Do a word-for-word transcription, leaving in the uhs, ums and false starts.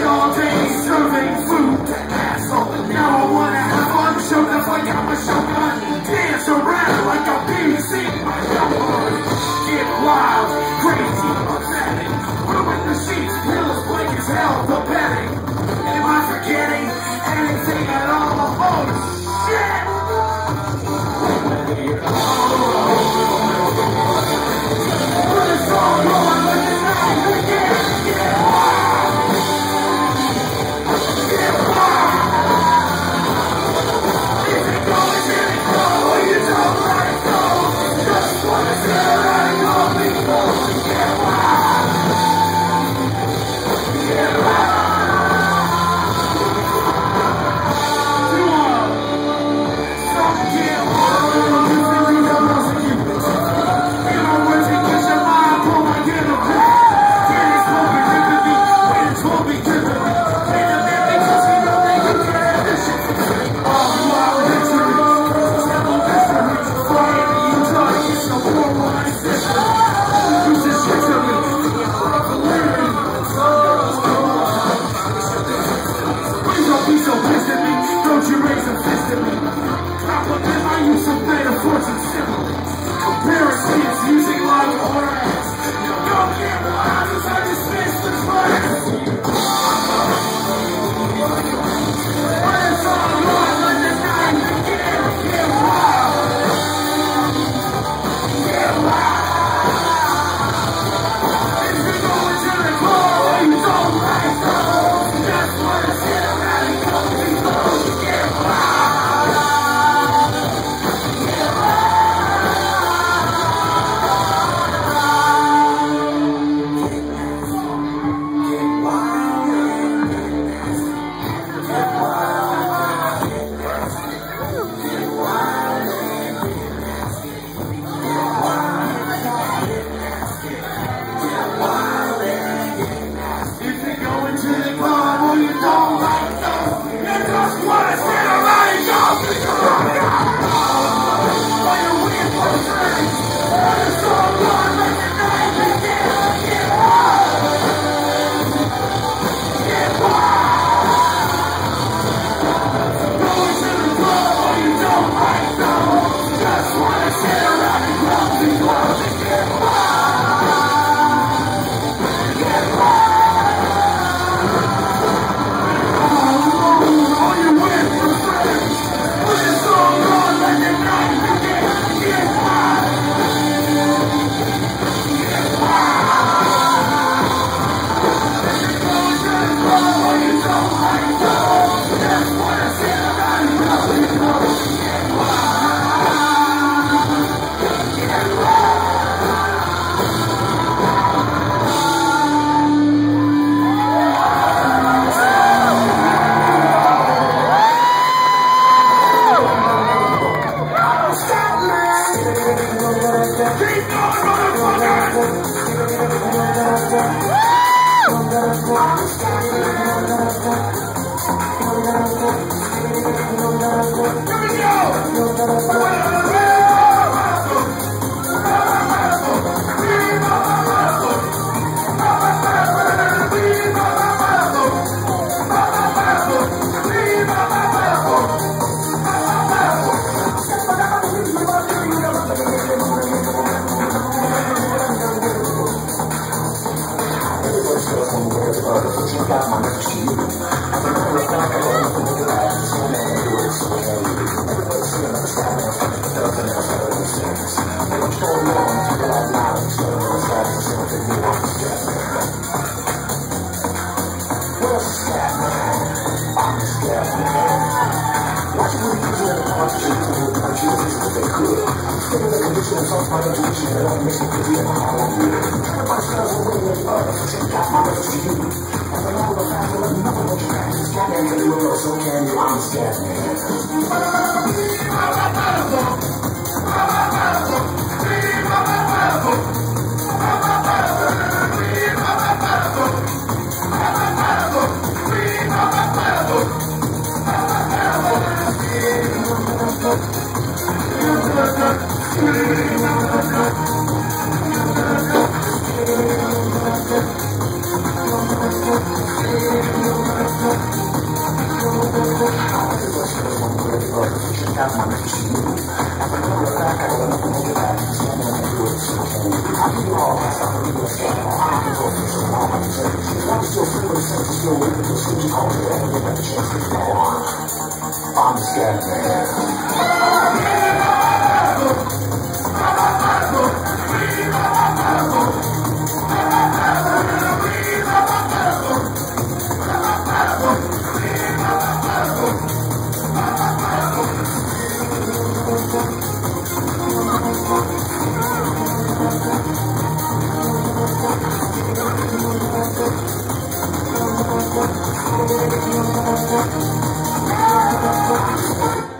all day serving food to asshole. Now I wanna have fun, show them like I'm a showman. Dance around like I'm beating my showman. Get wild, crazy, pathetic. Ruin the sheets, pillows, blankets, hell, the bedding. Am I forgetting anything at all? Oh shit! Put a song on like the night begins. Get wild! Get wild! Is it going, is it go? You don't let it go. Just wanna sit around and go before we get wild. Get wild! Thank you. got my mission. As a matter of fact, I don't know if you back and stand there and do it. I do all my stuff and do a scandal. I'm not going to go through some more of it. If I'm still free with a sense of skill, we can just you call me there and get a chance to go on. I'm the scat man. Thank you.